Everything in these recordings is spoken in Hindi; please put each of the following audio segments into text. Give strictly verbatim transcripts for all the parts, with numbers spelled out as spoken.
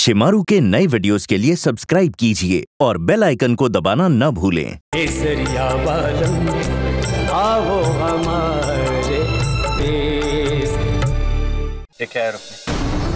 शिमारू के नए वीडियोस के लिए सब्सक्राइब कीजिए और बेल आइकन को दबाना न भूलें। केसरिया बालम आओ हमारे देश। ये क्या है रुकने?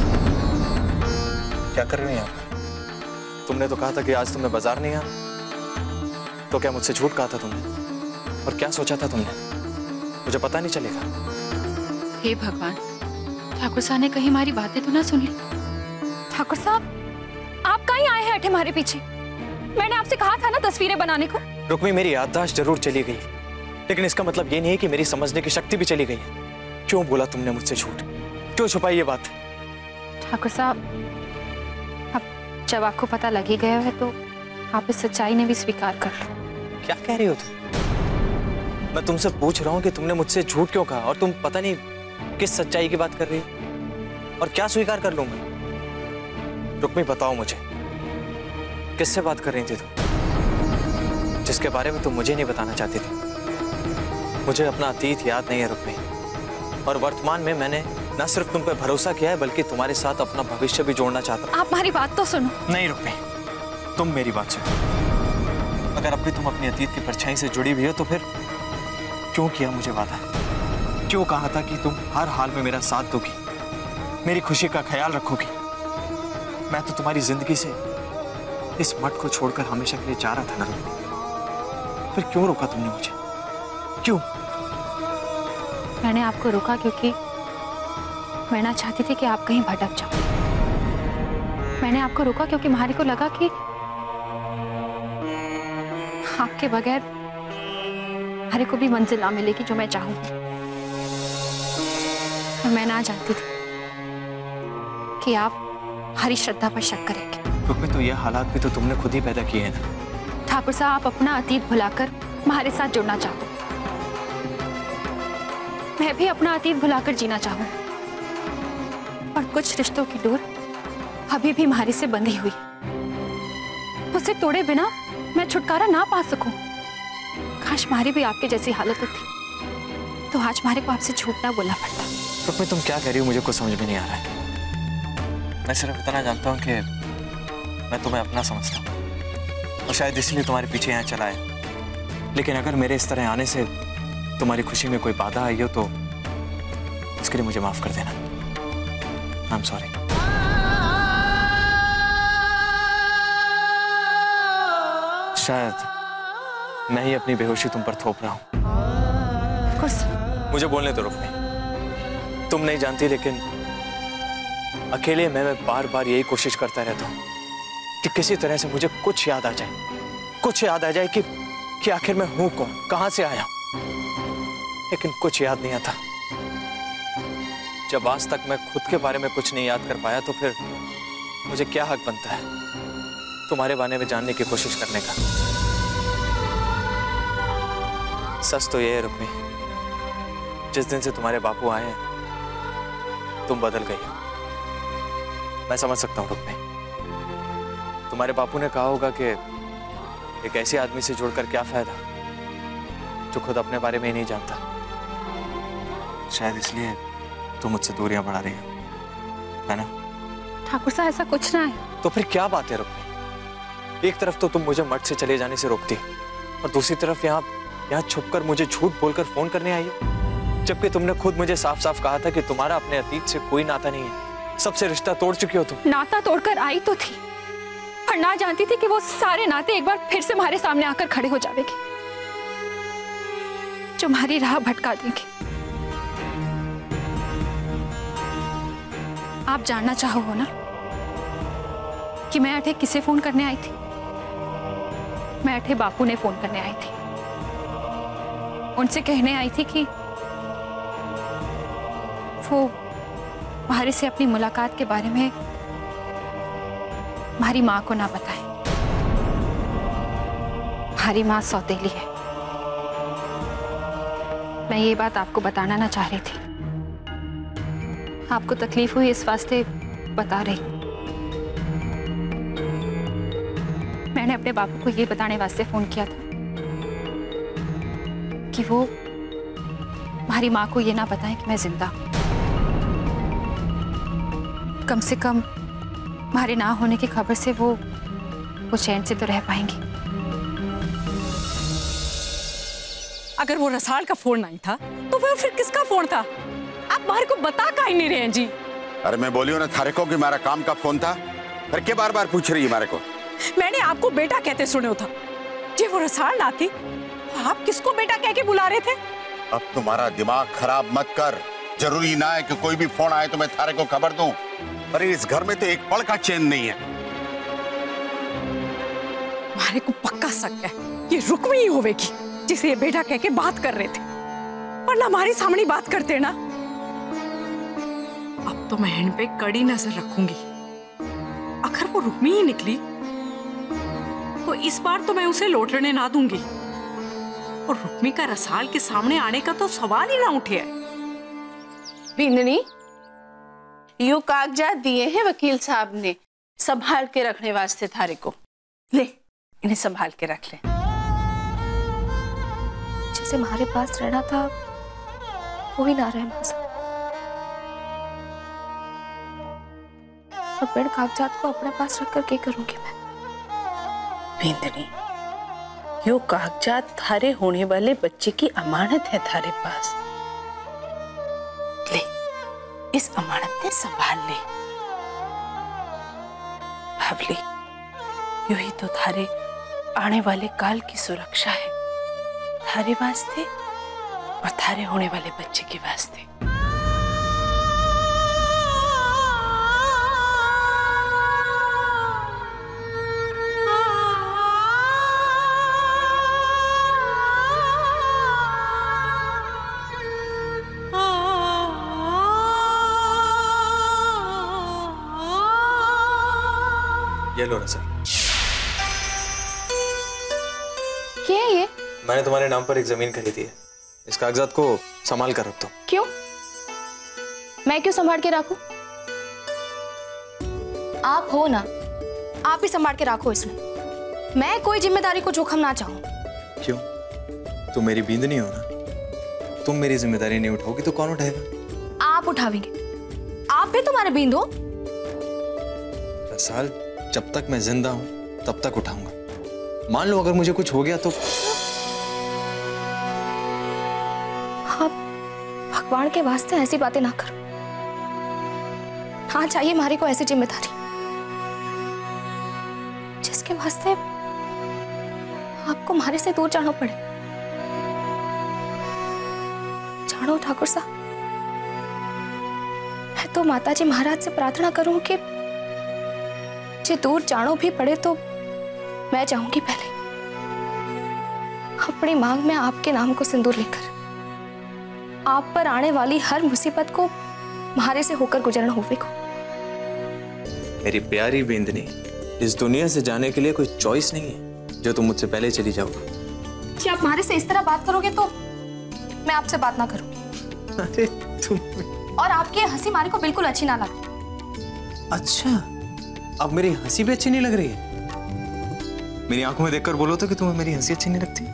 क्या कर रही हैं आप? तुमने तो कहा था कि आज तुम्हें बाजार नहीं आना, तो क्या मुझसे झूठ कहा था तुमने? और क्या सोचा था तुमने? मुझे पता नहीं चलेगा। हे भगवान, ठाकुर साहब ने कहीं हमारी बातें तो ना सुन ली। ठाकुर साहब, आप कहीं आए हैं अठे हमारे पीछे? मैंने आपसे कहा था ना तस्वीरें बनाने को। रुक्मी, मेरी याददाश्त जरूर चली गई, लेकिन इसका मतलब ये नहीं है कि मेरी समझने की शक्ति भी चली गई है। क्यों बोला तुमने मुझसे झूठ? क्यों छुपाई ये बात? ठाकुर साहब, अब जब आपको पता लग ही गया है तो आप इस सच्चाई ने भी स्वीकार कर लो। क्या कह रही हो तुम? मैं तुमसे पूछ रहा हूँ कि तुमने मुझसे झूठ क्यों कहा, और तुम पता नहीं किस सच्चाई की बात कर रही हो। और क्या स्वीकार कर लूं मैं? रुक्मी, बताओ मुझे, किससे बात कर रही थी तुम, जिसके बारे में तुम मुझे नहीं बताना चाहती थी? मुझे अपना अतीत याद नहीं है रुक्मी, और वर्तमान में मैंने न सिर्फ तुम पे भरोसा किया है बल्कि तुम्हारे साथ अपना भविष्य भी जोड़ना चाहता हूं। आप हमारी बात तो सुनो। नहीं रुक्मी, तुम मेरी बात सुनो। अगर अब भी तुम अपनी अतीत की परछाई से जुड़ी हुई हो तो फिर क्यों किया मुझे वादा? क्यों कहा था कि तुम हर हाल में मेरा साथ दोगी, मेरी खुशी का ख्याल रखोगी? मैं तो तुम्हारी जिंदगी से इस मठ को छोड़कर हमेशा के लिए जा रहा था ना रुक्मी। फिर क्यों रोका तुमने मुझे? क्यों? मैंने आपको रोका क्योंकि मैं ना चाहती थी कि आप कहीं भटक जाओ। मैंने आपको रोका क्योंकि मारी को लगा कि आपके बगैर हरे को भी मंजिल ना मिलेगी जो मैं चाहूंगी। और मैं ना जानती थी कि आप हरी श्रद्धा पर शक करेंगे। रुक्मी, तो ये हालात भी तो तुमने खुद ही पैदा किए हैं ना। ठाकुर साहब, आप अपना अतीत भुलाकर हमारे साथ जुड़ना चाहो, मैं भी अपना अतीत भुलाकर जीना चाहूं। और कुछ रिश्तों की डोर अभी भी हमारे से बंधी हुई, उसे तोड़े बिना मैं छुटकारा ना पा सकूं। काश हमारी भी आपके जैसी हालत होती तो आज हमारे को आपसे झूठ ना बोलना पड़ता। रुक्मी, तुम क्या कह रही हो मुझे कुछ समझ में नहीं आ रहा है। मैं सिर्फ इतना जानता हूँ कि मैं तुम्हें अपना समझता हूँ और शायद इसलिए तुम्हारे पीछे यहाँ चला है। लेकिन अगर मेरे इस तरह आने से तुम्हारी खुशी में कोई बाधा आई हो तो उसके लिए मुझे माफ कर देना। I am sorry. शायद मैं ही अपनी बेहोशी तुम पर थोप रहा हूँ। मुझे बोलने तो रुक्मी, तुम नहीं जानती लेकिन अकेले मैं मैं बार बार यही कोशिश करता रहता हूँ कि किसी तरह से मुझे कुछ याद आ जाए, कुछ याद आ जाए कि कि आखिर मैं हूं कौन, कहां से आया हूं। लेकिन कुछ याद नहीं आता। जब आज तक मैं खुद के बारे में कुछ नहीं याद कर पाया तो फिर मुझे क्या हक बनता है तुम्हारे बारे में जानने की कोशिश करने का? सच तो ये है रुक्मी, जिस दिन से तुम्हारे बापू आए हैं तुम बदल गई हो। मैं समझ सकता हूँ रुक्मी, तुम्हारे बापू ने कहा होगा कि एक ऐसे आदमी से जुड़कर क्या फायदा जो खुद अपने बारे में ही नहीं जानता। शायद इसलिए तुम मुझसे दूरियां बढ़ा रही हो, है ना? ठाकुर साहब, ऐसा कुछ ना है। तो फिर क्या बात है रुक्मी? एक तरफ तो तुम मुझे मठ से चले जाने से रोकती और दूसरी तरफ यहाँ यहाँ छुपकर मुझे झूठ बोलकर फोन करने आई हो, जबकि तुमने खुद मुझे साफ साफ कहा था कि तुम्हारा अपने अतीत से कोई नाता नहीं है, सबसे रिश्ता तोड़ चुकी हो तुम। नाता तोड़कर आई तो थी, पर ना जानती थी कि वो सारे नाते एक बार फिर से हमारे सामने आकर खड़े हो जाएंगे, जो हमारी राह भटका देंगे। आप जानना चाहो हो ना कि मैं अठे किसे फोन करने आई थी? मैं अठे बापू ने फोन करने आई थी। उनसे कहने आई थी कि वो हमारे से अपनी मुलाकात के बारे में हमारी माँ को ना बताएं। हमारी माँ सौतेली है। मैं ये बात आपको बताना ना चाह रही थी, आपको तकलीफ हुई इस वास्ते बता रही। मैंने अपने बापू को ये बताने वास्ते फोन किया था कि वो हमारी माँ को ये ना बताएं कि मैं जिंदा हूं। कम से कम हमारे ना होने की खबर से वो वो चैन से तो रह पाएंगी। अगर वो रसाल का फोन नहीं था तो वो फिर किसका फोन था? आप बाहर को बता का ही नहीं रहे हैं जी। अरे मैं बोली हूँ ना थारे को कि मेरा काम का फोन था, फिर क्या बार बार पूछ रही है मेरे को? मैंने आपको बेटा कहते सुने था। जी वो रसाल ना थी, आप किसको बेटा कह के बुला रहे थे? अब तुम्हारा दिमाग खराब मत कर। जरूरी ना है कि कोई भी फोन आए तो मैं थारे को खबर दूं। अरे इस घर में तो एक पल का चैन नहीं है। मारे को पक्का शक है ये रुक्मी ही होवेगी जिसे ये बेटा कह के बात कर रहे थे, वरना हमारे सामने बात करते ना। अब तो मैं इन पे कड़ी नजर रखूंगी। अगर वो रुक्मी ही निकली तो इस बार तो मैं उसे लौटने ना दूंगी, और रुक्मी का रसाल के सामने आने का तो सवाल ही ना उठे है। बिंदनी, यो कागजात दिए हैं वकील साहब ने संभाल के रखने वास्ते थारे को। ले इन्हें संभाल के रख ले। जिसे हमारे पास रहना था वो ही ना रहे मासा। अब बिन कागजात को अपने पास रखकर क्या करूंगी मैं? बिंदनी, यो कागजात थारे होने वाले बच्चे की अमानत है थारे पास। ले इस अमानत ने संभाल ले। भावली, यू ही तो थारे आने वाले काल की सुरक्षा है, थारे वास्ते और थारे होने वाले बच्चे के वास्ते। ये लो रसाल। क्या है ये? मैंने तुम्हारे नाम पर एक जमीन खरीदी है, इस कागजात को संभाल कर रख दो। क्यों? मैं क्यों संभाल के रखूं? आप हो ना, आप ही संभाल के रखो इसमें। मैं कोई जिम्मेदारी को जोखम ना चाहूं। क्यों? तुम मेरी बींदनी हो ना, तुम मेरी जिम्मेदारी नहीं उठाओगी तो कौन उठाएगा? आप उठावेंगे। आप भी तुम्हारे बींद हो। रसाल, जब तक मैं जिंदा हूं तब तक उठाऊंगा। मान लो अगर मुझे कुछ हो गया तो? आप भगवान के वास्ते ऐसी बातें ना करो। हाँ, चाहिए हमारे को ऐसी जिम्मेदारी जिसके वास्ते आपको हमारे से दूर जाना पड़े। जानो ठाकुर साहब, मैं तो माताजी महाराज से प्रार्थना करूं कि जे दूर जानो भी पड़े तो मैं जाऊंगी पहले अपनी मांग में आपके नाम को सिंदूर लेकर। आप पर आने वाली हर मुसीबत को मारे से होकर गुजरना होवे को। मेरी प्यारी बींदनी, इस दुनिया से जाने के लिए कोई चॉइस नहीं है जो तुम मुझसे पहले चली जाओगी। कि आप मारे से इस तरह बात करोगे तो मैं आपसे बात ना करूंगी। अरे तुम, और आपकी हंसी मारे को बिल्कुल अच्छी ना लगे। अच्छा, अब मेरी हंसी भी अच्छी नहीं लग रही है? मेरी आंखों में देखकर बोलो तो कि तुम्हें मेरी हंसी अच्छी नहीं लगती?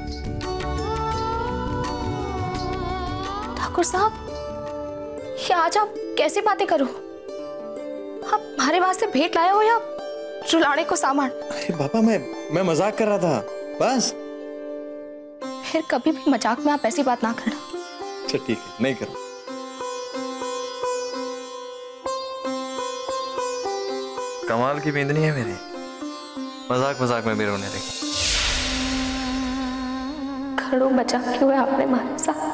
ठाकुर साहब, ये आज आप कैसी बातें करो? आप हमारे वास्ते भेंट लाए हो या रुलाने को सामान? अरे बाबा, मैं मैं मजाक कर रहा था बस। फिर कभी भी मजाक में आप ऐसी बात ना करना। अच्छा ठीक है, नहीं करो। कमाल की बींदनी है मेरी, मजाक मजाक में भी रोने लगी। खड़ो बचा क्यों है आपने मारे साथ?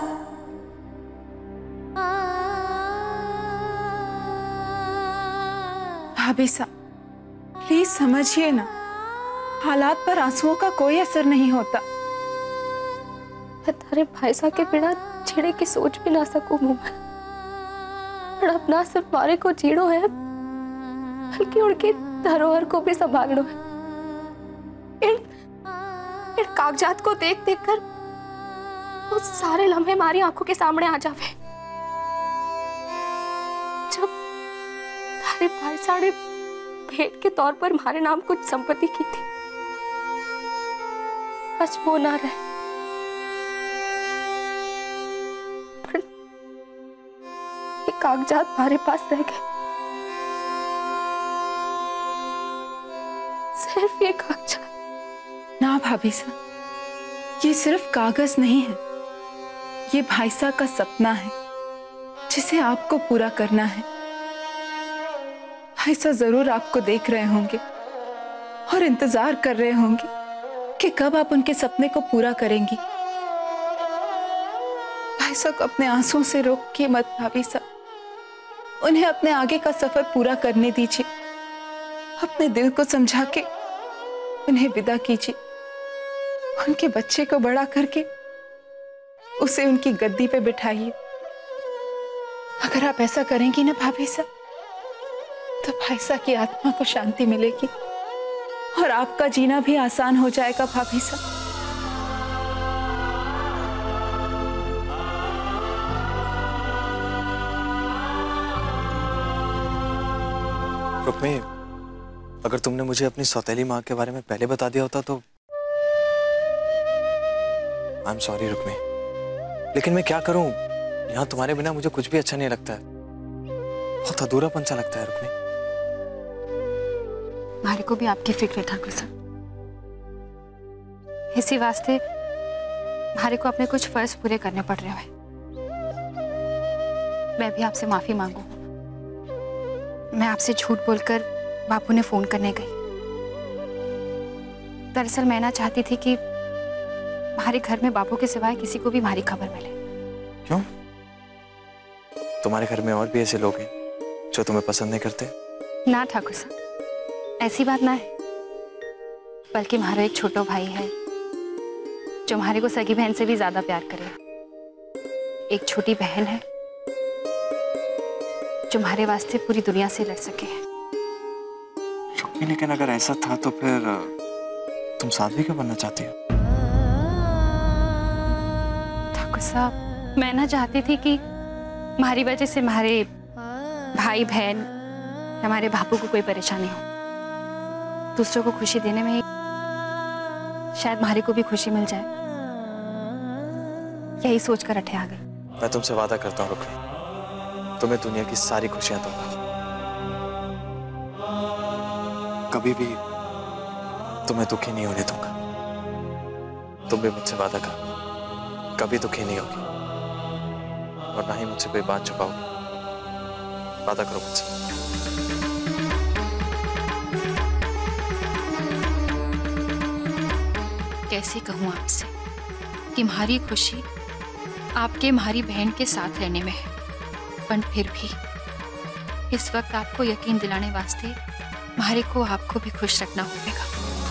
भाभी साहब, प्लीज समझिए ना, हालात पर आंसुओं का कोई असर नहीं होता। मैं तारे भाई साहब के बिना छेड़े की सोच भी ना सकूं मुंह में। और अब ना सिर्फ मारे को जीड़ो है, बल्कि उनकी धरोहर को भी संभालना है। इन, इन कागजात को देख देख कर वो सारे लम्हे हमारी आंखों के सामने आ जावे। जब तारे भाई साहब ने भेंट के तौर पर हमारे नाम कुछ संपत्ति की थी, आज वो ना रहे। पर ये कागजात हमारे पास रह गए। सिर्फ ये कागजात। ना भाभी साहब, ये सिर्फ कागज नहीं है, ये भाई साहब का सपना है जिसे आपको पूरा करना है। भाई साहब जरूर आपको देख रहे होंगे और इंतजार कर रहे होंगे कि कब आप उनके सपने को पूरा करेंगी। भाई साहब अपने आंसुओं से रोकिए मत भाभी साहब, उन्हें अपने आगे का सफर पूरा करने दीजिए। अपने दिल को समझा के उन्हें विदा कीजिए। उनके बच्चे को बड़ा करके उसे उनकी गद्दी पे बिठाइए। अगर आप ऐसा करेंगी ना भाभी साहब, तो भाई साहब की आत्मा को शांति मिलेगी और आपका जीना भी आसान हो जाएगा भाभी साहब। रुक्मी, अगर तुमने मुझे अपनी सौतेली माँ के बारे में पहले बता दिया होता तो आई एम सॉरी रुक्मी, लेकिन मैं क्या करूं, यहाँ तुम्हारे बिना मुझे कुछ भी अच्छा नहीं लगता है। बहुत अधूरापन सा लगता है रुक्मी। हमारे को भी आपकी फिक्र है ठाकुर साहब, इसी वास्ते हमारे को अपने कुछ फर्ज पूरे करने पड़ रहे हैं। मैं भी आपसे माफी मांगू। मैं आपसे झूठ बोलकर बापू ने फोन करने गई। दरअसल मैं ना चाहती थी कि हमारे घर में बापू के सिवाय किसी को भी हमारी खबर मिले। क्यों? तुम्हारे घर में और भी ऐसे लोग हैं जो तुम्हें पसंद नहीं करते? ना ठाकुर साहब, ऐसी बात ना है, बल्कि हमारा एक छोटा भाई है जो हमारे को सगी बहन से भी ज्यादा प्यार करे। एक छोटी बहन है जो हमारे वास्ते पूरी दुनिया से लड़ सके। रुक्मी, लेकिन अगर ऐसा था तो फिर तुम साथ भी क्यों बनना चाहती हो? ठाकुर साहब, मैं ना चाहती थी कि हमारी वजह से हमारे भाई बहन, हमारे बापू को कोई परेशानी हो। दूसरों को खुशी देने में शायद हमारे को भी खुशी मिल जाए, यही सोचकर अठे आ गई। मैं तुमसे वादा करता हूँ रुक्मी, तुम्हें दुनिया की सारी खुशियां दूंगा। कभी भी तुम्हें दुखी नहीं होने दूंगा। तुम भी मुझसे वादा करो, कभी दुखी नहीं होगी और ना ही मुझसे कोई बात छुपाओगी। वादा करो मुझसे। कैसे कहूँ आपसे कि हमारी खुशी आपके हमारी बहन के साथ रहने में है, पर फिर भी इस वक्त आपको यकीन दिलाने वास्ते हमारे को आपको भी खुश रखना होगा।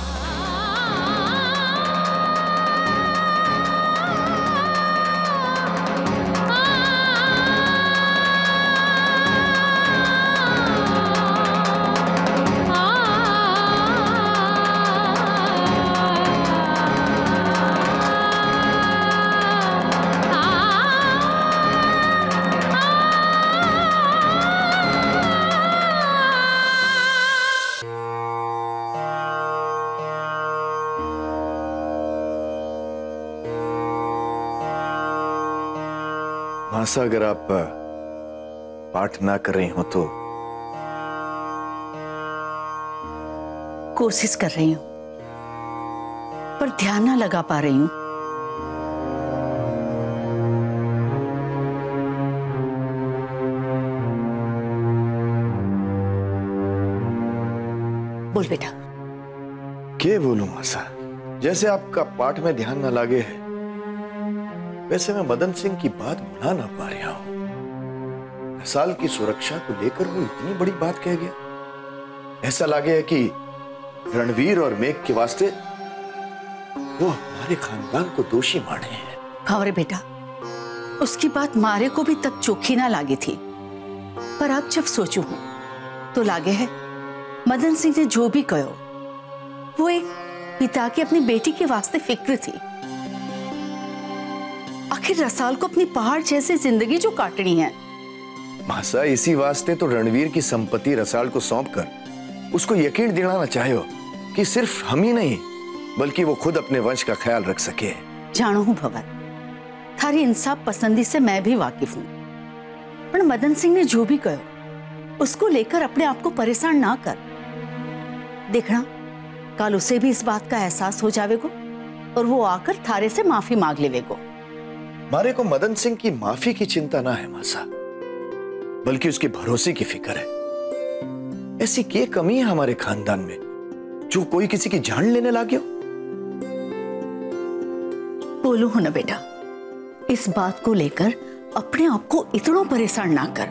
मासा, अगर आप पाठ ना कर रही हो तो? कोशिश कर रही हूं, पर ध्यान ना लगा पा रही हूं। बोल बेटा। क्या बोलूं मासा, जैसे आपका पाठ में ध्यान ना लागे है, वैसे मैं मदन सिंह की बात भुला ना पा रहा हूं। साल की सुरक्षा को लेकर वो इतनी बड़ी बात कह गया। ऐसा लगे है कि रणवीर और मेघ के वास्ते वो हमारे खानदान को दोषी माने हैं। हाँ रे बेटा, उसकी बात मारे को भी तब चोखी ना लागी थी, पर अब जब सोचू हूं तो लागे है मदन सिंह ने जो भी कहो वो एक पिता की अपनी बेटी के वास्ते फिक्र थी। आखिर रसाल को अपनी पहाड़ जैसी जिंदगी जो काटनी है। मासा, इसी वास्ते तो रणवीर की संपत्ति रसाल को सौंपकर उसको यकीन दिलाना चाहे कि सिर्फ हम ही नहीं बल्कि वो खुद अपने वंश का ख्याल रख सके। जानू हूं भवन, थारी इंसाफ पसंदी से मैं भी वाकिफ हूं, पर मदन सिंह ने जो भी कहा, उसको लेकर अपने आप को परेशान ना कर। देखना, कल उसे भी इस बात का एहसास हो जावेगो और वो आकर थारे से माफी मांग लेवेगो। मारे को मदन सिंह की माफी की चिंता ना है मासा, बल्कि उसके भरोसे की फिक्र है। ऐसी क्या कमी है हमारे खानदान में जो कोई किसी की जान लेने लागे हो? बोलो हो ना बेटा, इस बात को लेकर अपने आप को इतना परेशान ना कर।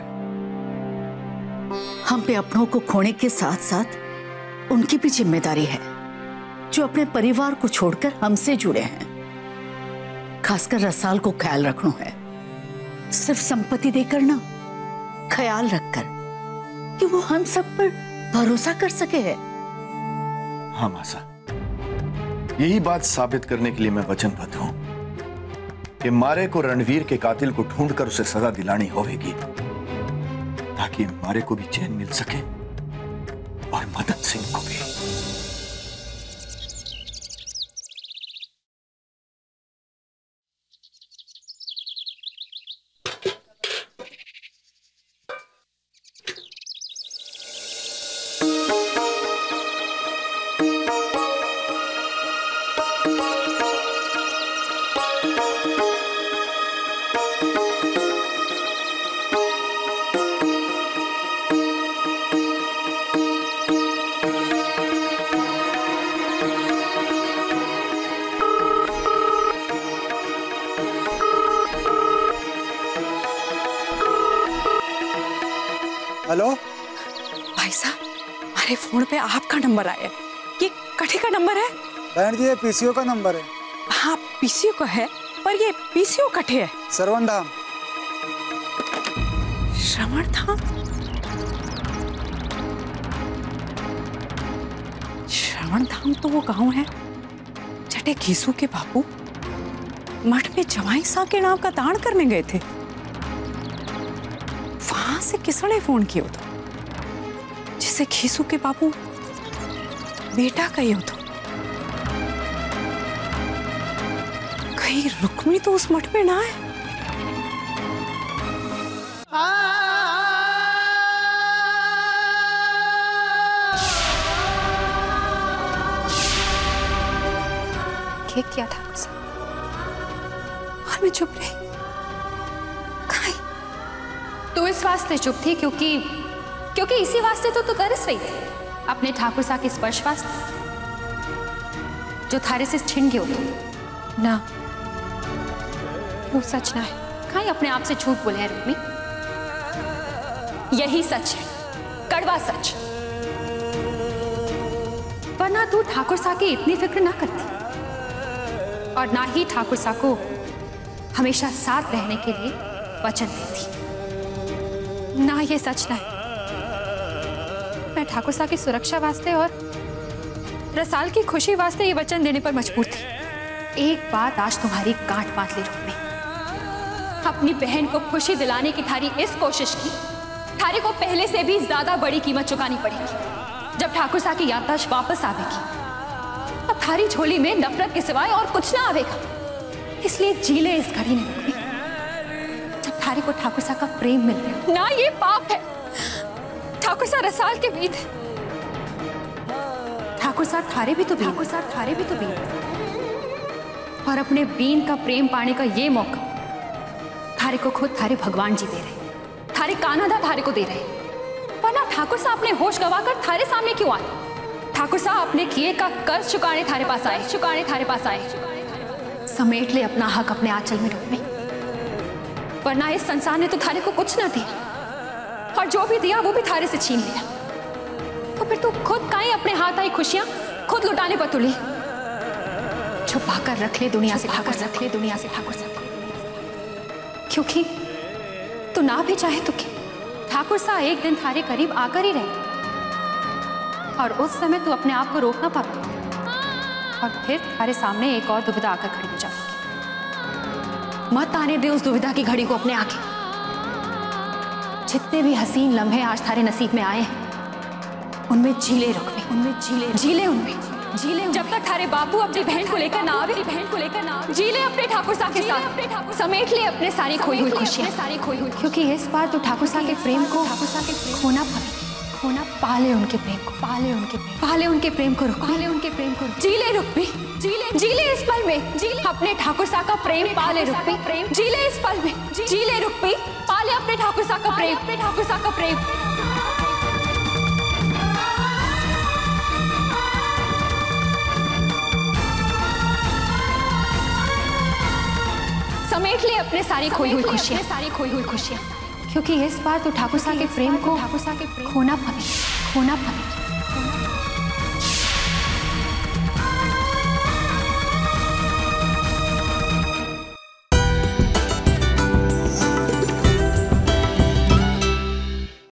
हम पे अपनों को खोने के साथ साथ उनकी भी जिम्मेदारी है जो अपने परिवार को छोड़कर हमसे जुड़े हैं। खासकर रसाल को ख्याल रखना है, सिर्फ संपत्ति देकर ना, ख्याल रखकर कि वो हम सब पर भरोसा कर सके है। हाँ मासा, यही बात साबित करने के लिए मैं वचनबद्ध हूं कि मारे को रणवीर के कातिल को ढूंढकर उसे सजा दिलानी होगी, ताकि मारे को भी चैन मिल सके और मदन सिंह को भी। हेलो भाई साहब, हमारे फोन पे आपका नंबर आया है। ये कठे का नंबर है? बहन जी, ये पीसीओ का नंबर है। हाँ, पीसीओ का है, पर ये पीसीओ कठे है? श्रवण धाम। श्रवण धाम? श्रवण धाम तो वो गांव है जटे घीसू के बापू मठ में जमाई सा के नाम का दान करने गए थे। वहां से किसने फोन किया था जिसे खीसू के बापू बेटा कही हो? तो कहीं रुक्मिणी तो उस मठ में ना है? ये क्या था मुझसे? और मैं चुप रही। खाई तो इस वास्ते चुप थी क्योंकि क्योंकि इसी वास्ते तो तू तरस रही थी अपने ठाकुर सा के स्पर्श वास्ते जो थारे से छिन गए हो। ना, वो सच ना है। खाई अपने आप से झूठ बोले है रुक्मी। यही सच है, कड़वा सच। वरना तू ठाकुर सा की इतनी फिक्र ना करती और ना ही ठाकुर सा को हमेशा साथ रहने के लिए वचन देती। ना, ये सच ना है। मैं ठाकुर सा की सुरक्षा वास्ते और रसाल की खुशी वास्ते ये वचन देने पर मजबूर थी। एक बात आज तुम्हारी गांठ बांध ली रुक्मी। अपनी बहन को खुशी दिलाने की थारी इस कोशिश की थारी को पहले से भी ज्यादा बड़ी कीमत चुकानी पड़ेगी। जब ठाकुर सा की याददाश्त वापस आवेगी अब थारी झोली में नफरत के सिवाय और कुछ ना आवेगा। इसलिए जी ले इस घड़ी में रुक्मी जब थारी को ठाकुर सा का प्रेम मिल रहा। ना, ये पाप है। ठाकुर सा रसाल के बीत है। ठाकुर सा थारे भी तो बीन ठाकुर सा थारे भी तो बीन और अपने बीन का प्रेम पाने का ये मौका थारे को खुद थारे भगवान जी दे रहे, थारे कान्हा थारे को दे रहे। वरना ठाकुर सा अपने होश गवाकर थारे सामने क्यों आए? ठाकुर सा अपने किए का कर्ज चुकाने थारे पास आए चुकाने थारे पास आए। समेट ले अपना हक अपने आंचल में रुक्मी। वरना इस संसार ने तो थारे को कुछ ना दिया और जो भी दिया वो भी थारे से छीन लिया। तो फिर तू खुद काहे अपने हाथ आई खुशियां खुद लुटाने पर तुली? छुपा कर रख ले दुनिया से ठाकुर रख ले दुनिया से ठाकुर सा। क्योंकि तू ना भी चाहे तो क्या, ठाकुर सा एक दिन थारे करीब आकर ही रहे और उस समय तू अपने आप को रोक ना पाता और फिर थारे सामने एक और दुविधा आकर खड़ी हो जाएगी। मत आने दे उस दुविधा की घड़ी को अपने आगे। जितने भी हसीन लम्हे आज थारे नसीब में आए हैं उनमें जीले रुक्मी, उनमें जीले जीले उनमें जीले। जब तक थारे बापू अपनी बहन को लेकर ना आवे बहन को लेकर ना जीले अपने ठाकुर सा के साथ। समेट ले अपने सारी खोई हुई खुशियां सारी खोई हुई, क्योंकि इस बार तो ठाकुर सा के प्रेम को ठाकुर सा के खोना पड़ेगा खोना पाले उनके प्रेम को, पाले उनके प्रेम, पाले उनके प्रेम को, पाले उनके प्रेम को। जी ले रुक्मी, जी ले, जी ले इस पल में, जी ले अपने ठाकुर सा का प्रेम, पाले रुक्मी, प्रेम, जी ले इस पल में, जी ले रुक्मी, पाले अपने ठाकुर सा का प्रेम, अपने ठाकुर सा का प्रेम। समेट ले अपने सारी खोई हुई खुशियां, सारी खोई हुई खुशियां, क्योंकि इस बार तो ठाकुर सा के प्रेम को, ठाकुर सा के खोना पड़ेगा, खोना पड़ेगा।